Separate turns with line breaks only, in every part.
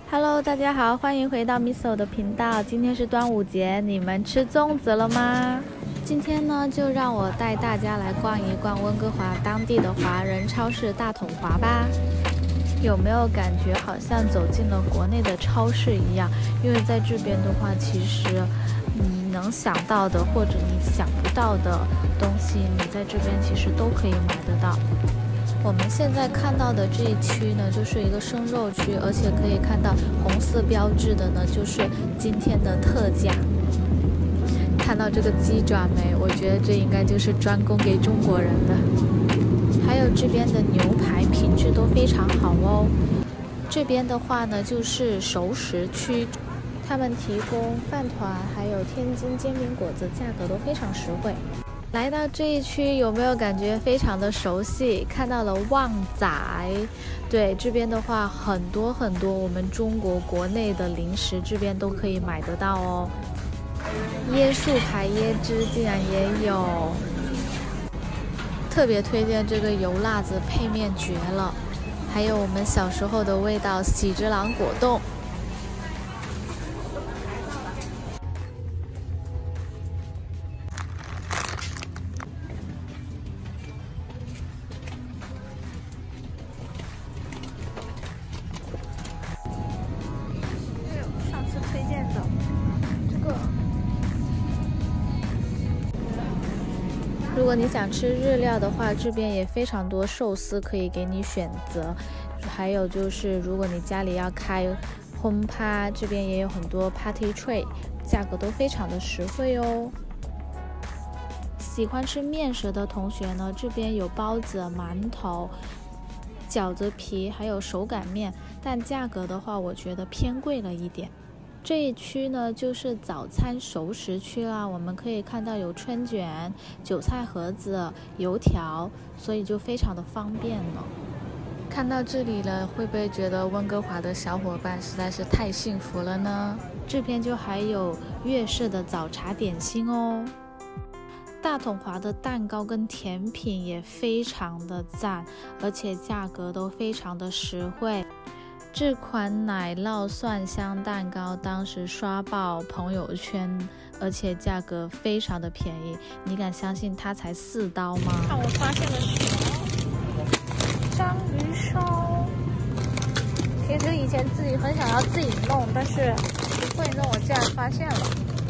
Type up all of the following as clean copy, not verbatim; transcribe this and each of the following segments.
Hello，大家好，欢迎回到 Miso 的频道。今天是端午节，你们吃粽子了吗？今天呢，就让我带大家来逛一逛温哥华当地的华人超市大统华吧。有没有感觉好像走进了国内的超市一样？因为在这边的话，其实你能想到的或者你想不到的东西，你在这边其实都可以买得到。我们现在看到的这一区呢，就是一个生肉区，而且可以看到红色标志的呢，就是今天的特价。看到这个鸡爪没？我觉得这应该就是专供给中国人的。还有这边的牛排品质都非常好哦。这边的话呢，就是熟食区，他们提供饭团，还有天津煎饼果子，价格都非常实惠。来到这一区，有没有感觉非常的熟悉？看到了旺仔，对，这边的话很多我们中国国内的零食这边都可以买得到哦。椰树牌椰汁竟然也有，特别推荐这个油辣子配面绝了。还有我们小时候的味道，喜之郎果冻。上次推荐的这个。如果你想吃日料的话，这边也非常多寿司可以给你选择。还有就是，如果你家里要开轰趴，这边也有很多 party tray， 价格都非常的实惠哦。喜欢吃面食的同学呢，这边有包子、馒头、饺子皮，还有手擀面，但价格的话，我觉得偏贵了一点。这一区呢，就是早餐熟食区啦，我们可以看到有春卷、韭菜盒子、油条，所以就非常的方便了。看到这里了，会不会觉得温哥华的小伙伴实在是太幸福了呢？这边就还有粤式的早茶点心哦。大统华的蛋糕跟甜品也非常的赞，而且价格都非常的实惠。这款奶酪蒜香蛋糕当时刷爆朋友圈，而且价格非常的便宜，你敢相信它才4刀吗？看我发现了什么？章鱼烧。其实以前自己很想要自己弄，但是不会弄，我竟然发现了。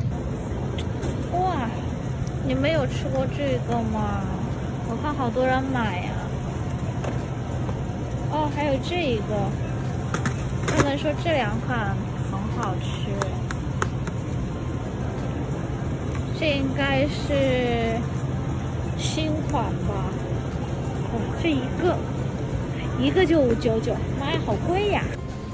哇，你们有吃过这个吗？我看好多人买呀。哦，还有这个。他们说这2款很好吃，这应该是新款吧？哇，这一个就5.99，妈呀，好贵呀！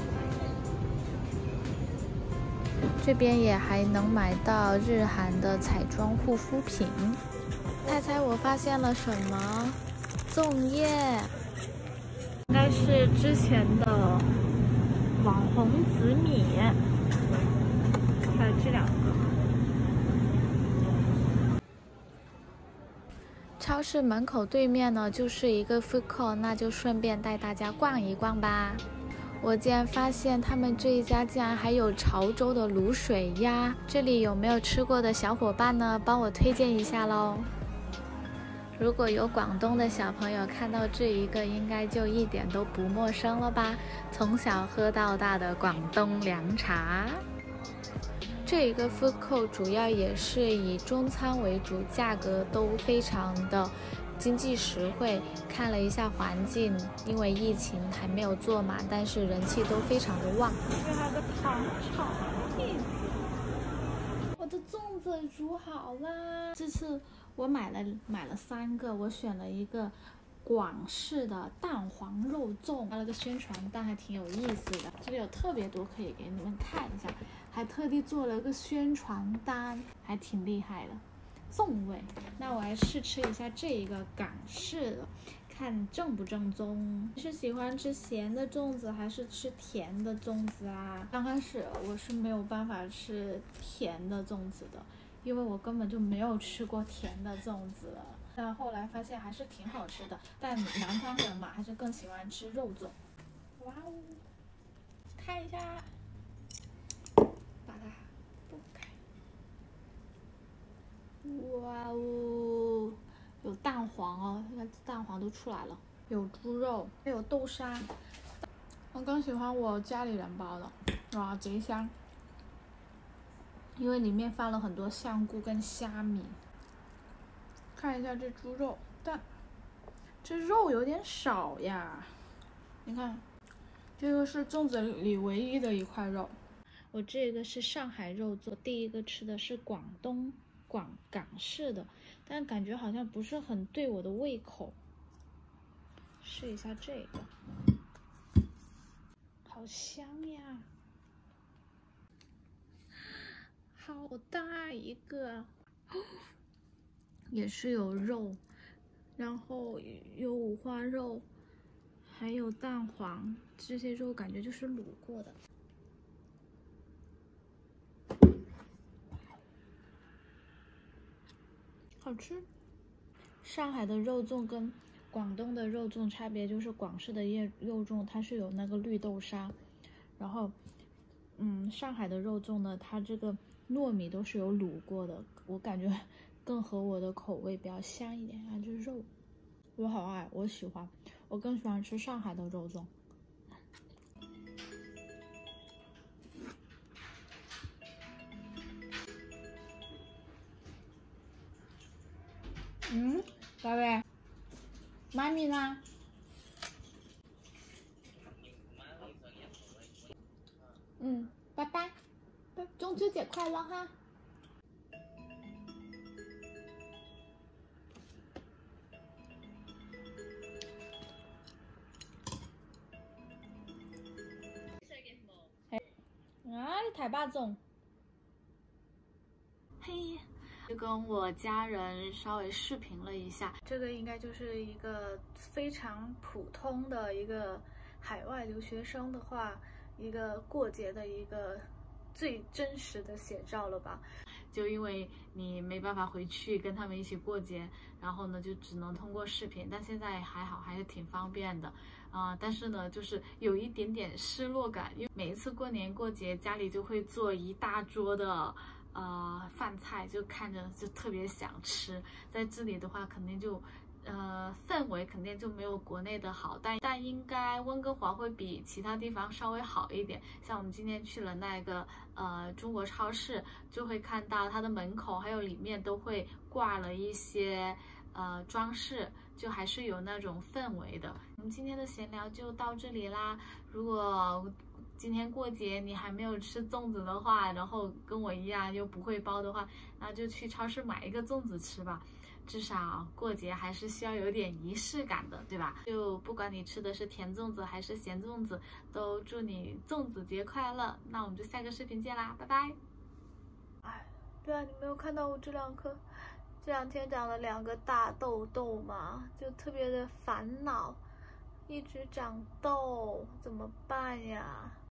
这边也还能买到日韩的彩妆护肤品。猜猜我发现了什么？粽叶，应该是之前的网红紫米，还有这2个。超市门口对面呢，就是一个 food court， 那就顺便带大家逛一逛吧。我竟然发现他们这一家竟然还有潮州的卤水鸭，这里有没有吃过的小伙伴呢？帮我推荐一下喽。如果有广东的小朋友看到这一个，应该就一点都不陌生了吧？从小喝到大的广东凉茶。这一个 food court 主要也是以中餐为主，价格都非常的经济实惠。看了一下环境，因为疫情还没有做满，但是人气都非常的旺。这还有个糖炒栗子，我的粽子煮好啦！这次我买了3个，我选了一个广式的蛋黄肉粽，发了个宣传单，还挺有意思的。这里有特别多可以给你们看一下，还特地做了个宣传单，还挺厉害的。粽味，那我来试吃一下这一个港式的，看正不正宗。你是喜欢吃咸的粽子还是吃甜的粽子啊？刚开始我是没有办法吃甜的粽子的，因为我根本就没有吃过甜的粽子。但后来发现还是挺好吃的，但南方人嘛，还是更喜欢吃肉粽。哇哦， 看一下，把它剥开。哇哦，有蛋黄哦，你看蛋黄都出来了。有猪肉，还有豆沙。我更喜欢我家里人包的，哇，贼香！因为里面放了很多香菇跟虾米。看一下这猪肉，但这肉有点少呀。你看，这个是粽子里唯一的一块肉。我这个是上海肉粽，第一个吃的是广港式的，但感觉好像不是很对我的胃口。试一下这个，好香呀！好大一个，也是有肉，然后有五花肉，还有蛋黄，这些肉感觉就是卤过的。好吃。上海的肉粽跟广东的肉粽差别就是，广式的肉粽它是有那个绿豆沙，然后，上海的肉粽呢，它这个糯米都是有卤过的，我感觉更合我的口味，比较香一点啊。这肉，我好爱，我喜欢，我更喜欢吃上海的肉粽。宝贝，妈咪呢？拜拜，中秋节快乐哈！你太霸总。嘿，就跟我家人稍微视频了一下，这个应该就是一个非常普通的一个海外留学生的话，一个过节的一个最真实的写照了吧。就因为你没办法回去跟他们一起过节，然后呢就只能通过视频，但现在还好，还是挺方便的但是呢就是有一点点失落感，因为每一次过年过节家里就会做一大桌的饭菜，就看着就特别想吃。在这里的话肯定就氛围肯定就没有国内的好，但应该温哥华会比其他地方稍微好一点。像我们今天去了那个中国超市，就会看到它的门口还有里面都会挂了一些装饰，就还是有那种氛围的。我们今天的闲聊就到这里啦。如果今天过节你还没有吃粽子的话，然后跟我一样又不会包的话，那就去超市买一个粽子吃吧。至少过节还是需要有点仪式感的，对吧？就不管你吃的是甜粽子还是咸粽子，都祝你粽子节快乐。那我们就下个视频见啦，拜拜。对啊，你没有看到我这两天长了2个大痘痘吗？就特别的烦恼，一直长痘，怎么办呀？